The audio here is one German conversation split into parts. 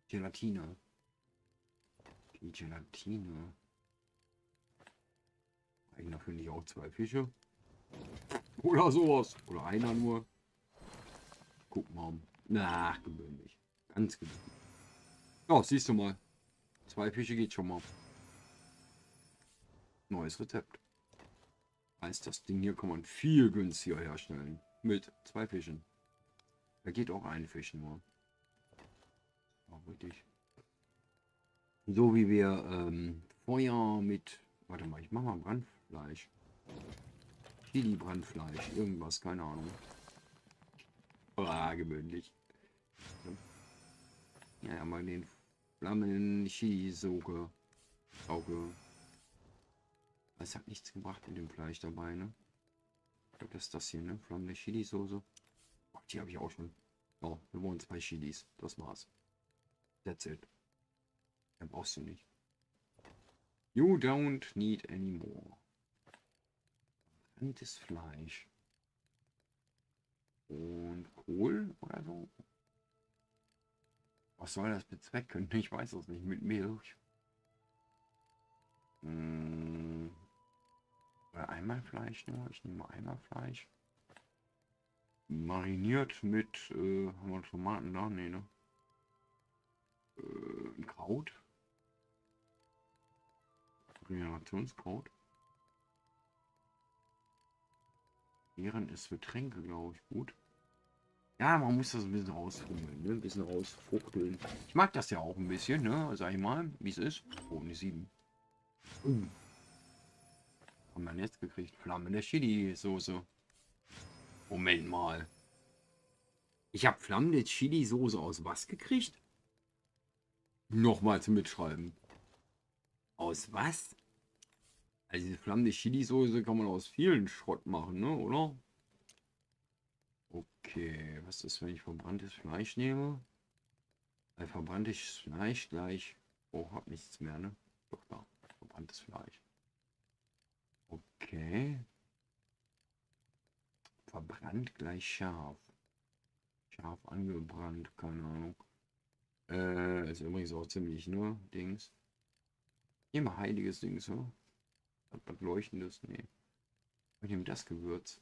Gelatine. Die Gelatine. Einer finde ich auch 2 Fische. Oder sowas. Oder einer nur. Guck mal. Na, gewöhnlich. Ganz gewöhnlich. Ja, siehst du mal. 2 Fische geht schon mal. Neues Rezept. Heißt, das Ding hier kann man viel günstiger herstellen. Mit 2 Fischen. Da geht auch ein Fisch nur. Ja, richtig. So wie wir Feuer mit... Warte mal, ich mach mal Brandfleisch. Chili Brandfleisch. Irgendwas, keine Ahnung. Ah, gewöhnlich. Ja, mal den Flammen Chili-Soße. Auge. Es hat nichts gebracht mit dem Fleisch dabei, ne? Ich glaube, das ist das hier, ne? Flammende Chili-Soße. Oh, die habe ich auch schon. Oh, wir wollen 2 Chilis. Das war's. That's it. Mehr brauchst du nicht. You don't need any more. Branntes Fleisch. Und Kohl oder so. Was soll das bezwecken? Ich weiß es nicht. Mit Milch. Oder einmal Fleisch nur. Ich nehme einmal Fleisch. Mariniert mit, haben wir Tomaten da? Nee, ne? Ein Kraut. Regenerationskraut. Beeren ist für Tränke, glaube ich, gut. Ja, man muss das ein bisschen rausfummeln, ne? Ein bisschen rausfuchteln. Ich mag das ja auch ein bisschen, ne? Sag ich mal, wie es ist. Oh, eine 7. Haben wir jetzt gekriegt. Flamme der Chili-Soße. Moment mal. Ich habe flammende Chili-Soße aus was gekriegt? Nochmal zum Mitschreiben. Aus was? Also diese flammende Chili-Soße kann man aus vielen Schrott machen, ne? Oder? Okay, was ist, wenn ich verbranntes Fleisch nehme? Weil verbranntes Fleisch gleich... Oh, hab nichts mehr, ne? Doch, da. Verbranntes Fleisch. Okay. Verbrannt gleich scharf. Scharf angebrannt, keine Ahnung. Ist übrigens auch ziemlich, ne? Dings. Immer heiliges Dings, ne? Hat was Leuchtendes? Nee. Ich nehme das Gewürz.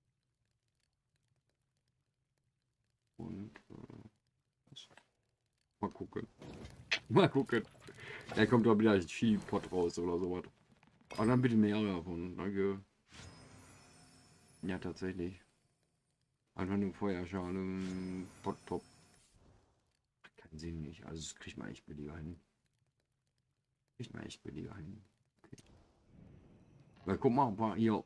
Und, was? Mal gucken. Mal gucken. Da kommt doch wieder ein Chili-Pot raus oder sowas. Aber dann bitte mehr davon. Danke. Ja, tatsächlich. Einfach nur Feuerschale. Pot, top. Keinen Sinn nicht. Also, das kriegt man echt billiger hin. Kriegt man echt billiger hin. Okay. Weil guck mal, ob wir hier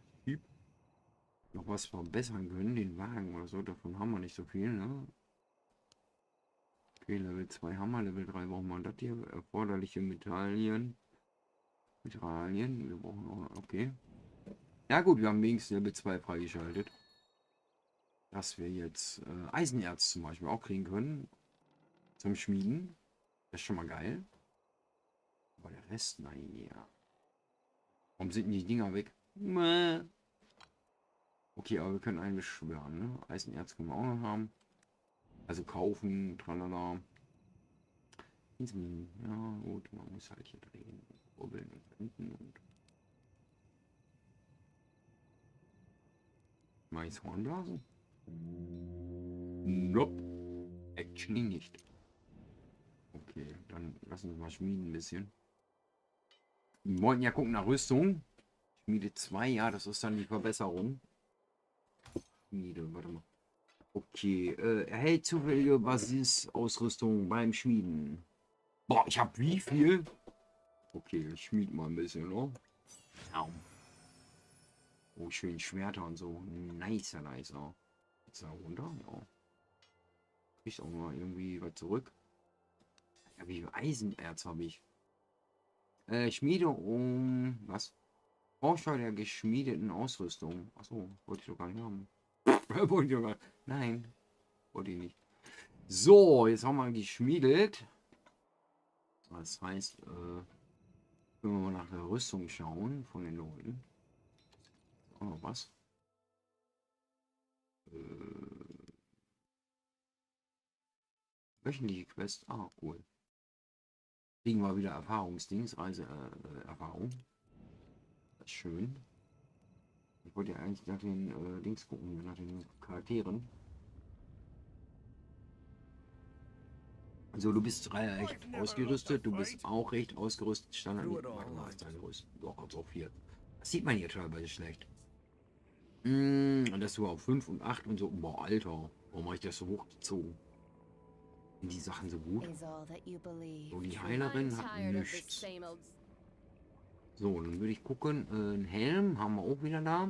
noch was verbessern können. Den Wagen oder so. Davon haben wir nicht so viel, ne? Okay, Level 2 haben wir. Level 3 brauchen wir das hier. Erforderliche Metallien. Mineralien. Wir brauchen auch. Okay. Ja gut, wir haben wenigstens Level 2 freigeschaltet. Dass wir jetzt Eisenerz zum Beispiel auch kriegen können. Zum Schmieden. Das ist schon mal geil. Aber der Rest, nein, ja. Warum sind die Dinger weg? Okay, aber wir können einen beschwören, ne? Eisenerz können wir auch noch haben. Also kaufen, tralala. Ja, gut, man muss halt hier drehen, rubbeln und wenden und. Maishornblasen? Nope. Actually nicht. Okay, dann lassen wir mal schmieden ein bisschen. Wir wollten ja gucken nach Rüstung. Schmiede 2, ja, das ist dann die Verbesserung. Schmiede, warte mal. Okay, erhält zufällige Basisausrüstung beim Schmieden. Boah, ich habe wie viel? Okay, ich schmied mal ein bisschen, ne? Oh, schön Schwerter und so. Nicer, nicer. Jetzt da runter, ja. Kriegt auch mal irgendwie was zurück. Ja, wie viel Eisenerz habe ich? Schmiede um... Was? Vorschau der geschmiedeten Ausrüstung. Achso, wollte ich doch gar nicht haben. Wollte ich doch gar nicht. Nein, wollte ich nicht. So, jetzt haben wir geschmiedet. Das heißt, wenn wir mal nach der Rüstung schauen von den Leuten. Auch noch was. Wöchentliche Quest. Ah, cool. Kriegen wir wieder Erfahrungsdings, Erfahrung. Das ist schön. Ich wollte ja eigentlich nach den Dings gucken, nach den Charakteren. Also du bist recht ausgerüstet, du bist auch recht ausgerüstet. Standard. Warte mal, ist deine Rüstung. Doch, so viel. Das sieht man hier teilweise schlecht. Und das war auf 5 und 8 und so. Boah, Alter. Warum habe ich das so hochgezogen? Sind die Sachen so gut? So, die Heilerin hat nichts. So, dann würde ich gucken. Ein Helm haben wir auch wieder da.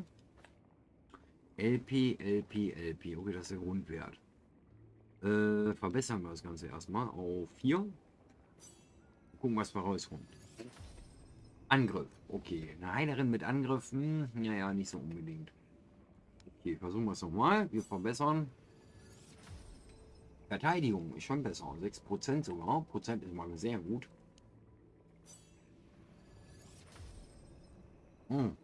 LP, LP, LP. Okay, das ist der Grundwert. Verbessern wir das Ganze erstmal auf 4. Gucken, was wir rauskommt. Angriff. Okay, eine Heilerin mit Angriff. Naja, nicht so unbedingt. Okay, versuchen wir es nochmal. Wir verbessern. Verteidigung ist schon besser. 6% sogar. Prozent ist mal sehr gut. Wenn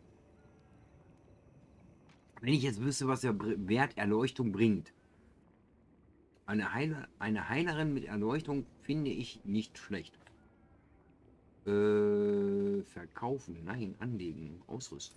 ich jetzt wüsste, was der Wert Erleuchtung bringt. Eine Heilerin mit Erleuchtung finde ich nicht schlecht. Verkaufen. Nein, anlegen. Ausrüsten.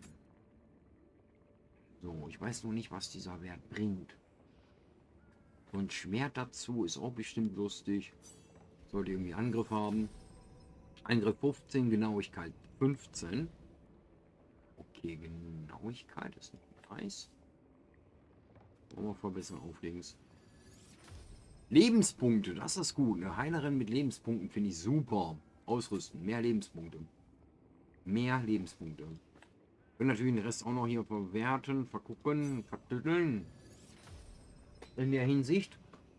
So, ich weiß noch nicht, was dieser Wert bringt. Und Schwert dazu ist auch bestimmt lustig. Sollte irgendwie Angriff haben. Angriff 15, Genauigkeit 15. Okay, Genauigkeit ist nicht nice. Wollen wir verbessern auf links. Lebenspunkte, das ist gut. Eine Heilerin mit Lebenspunkten finde ich super. Ausrüsten, mehr Lebenspunkte. Mehr Lebenspunkte. Können natürlich den Rest auch noch hier verwerten, vergucken, vertütteln. In der Hinsicht.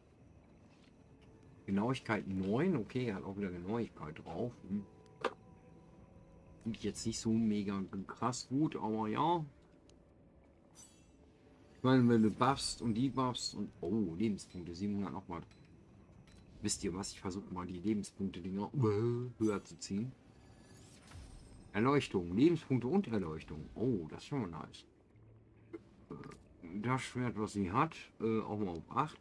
Genauigkeit 9, okay, hat auch wieder Genauigkeit drauf. Finde ich jetzt nicht so mega krass gut, aber ja. Ich meine, wenn du buffst und die buffst und... Oh, Lebenspunkte, 700 nochmal. Wisst ihr was? Ich versuche mal die Lebenspunkte-Dinger höher zu ziehen. Erleuchtung, Lebenspunkte und Erleuchtung. Oh, das ist schon mal nice. Das Schwert, was sie hat, auch mal auf 8.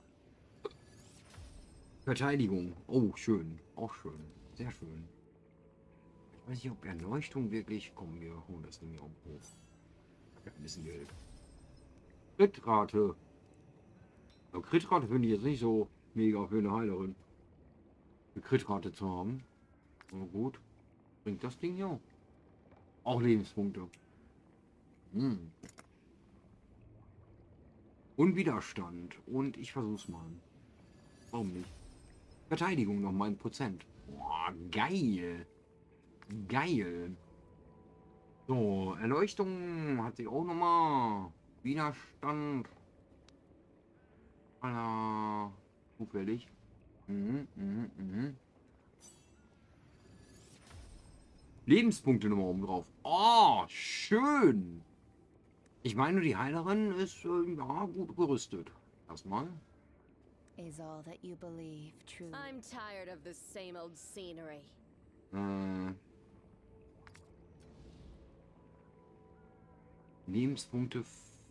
Verteidigung. Oh, schön. Auch schön. Sehr schön. Ich weiß nicht, ob Erleuchtung wirklich... Komm, wir holen das Ding hier auch hoch. Ja, ein bisschen Geld. Kritrate. Aber Kritrate finde ich jetzt nicht so mega für eine Heilerin. Eine Kritrate zu haben. Aber gut. Bringt das Ding ja auch Lebenspunkte. Und Widerstand. Und ich versuch's mal. Warum nicht? Verteidigung noch mal 1%. Boah, geil. Geil. So, Erleuchtung hat sich auch noch mal. Widerstand. Alter. Zufällig. Lebenspunkte nochmal oben drauf. Oh, schön. Ich meine, die Heilerin ist ja gut gerüstet. Erstmal. Is all that you believe true? I'm tired of the same old scenery. Lebenspunkte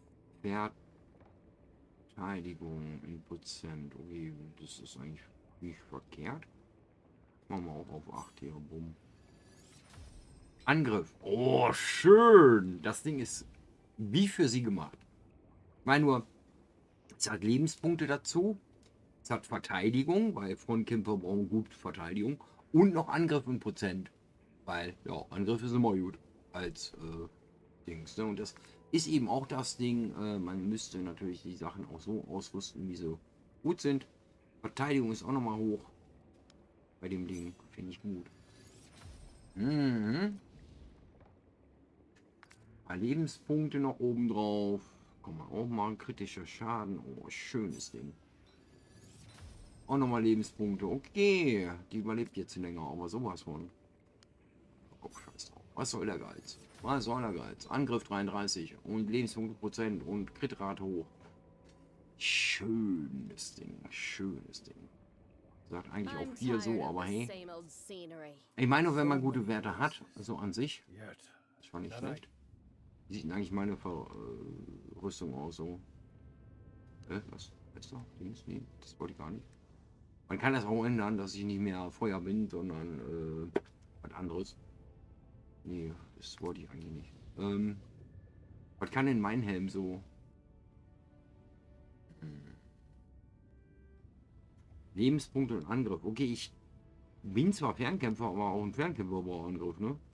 Verteidigung in Prozent. Okay, das ist eigentlich nicht verkehrt. Machen wir auch auf 8 hier. Bumm. Angriff. Oh, schön. Das Ding ist wie für sie gemacht. Ich meine nur, es hat Lebenspunkte dazu. Es hat Verteidigung, weil Frontkämpfer brauchen gut Verteidigung. Und noch Angriff in Prozent. Weil, ja, Angriff ist immer gut. Als Dings. Ne? Und das ist eben auch das Ding. Man müsste natürlich die Sachen auch so ausrüsten, wie sie gut sind. Verteidigung ist auch nochmal hoch. Bei dem Ding. Finde ich gut. Paar Lebenspunkte noch oben drauf. Komm mal, auch mal ein kritischer Schaden. Oh, schönes Ding. Auch nochmal Lebenspunkte. Okay, die überlebt jetzt länger, aber sowas von. Oh, scheiß drauf. Was soll der Geiz? Was soll der Geiz? Angriff 33 und Lebenspunkte Prozent und Kritrate hoch. Schönes Ding, schönes Ding. Sagt eigentlich auch 4 so, aber hey. Ich meine, wenn man gute Werte hat, so an sich, das war nicht schlecht. Wie sieht denn eigentlich meine Rüstung aus so? Was? Besser? Links? Nee, das wollte ich gar nicht. Man kann das auch ändern, dass ich nicht mehr Feuer bin, sondern was anderes. Nee, das wollte ich eigentlich nicht. Was kann denn mein Helm so? Hm. Lebenspunkte und Angriff. Okay, ich bin zwar Fernkämpfer, aber auch ein Fernkämpfer braucht Angriff, ne?